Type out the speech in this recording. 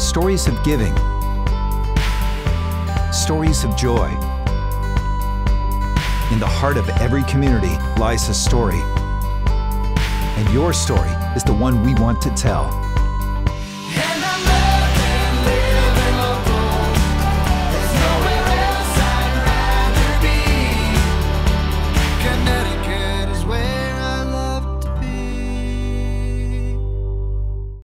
Stories of giving. Stories of joy. In the heart of every community lies a story. And your story is the one we want to tell.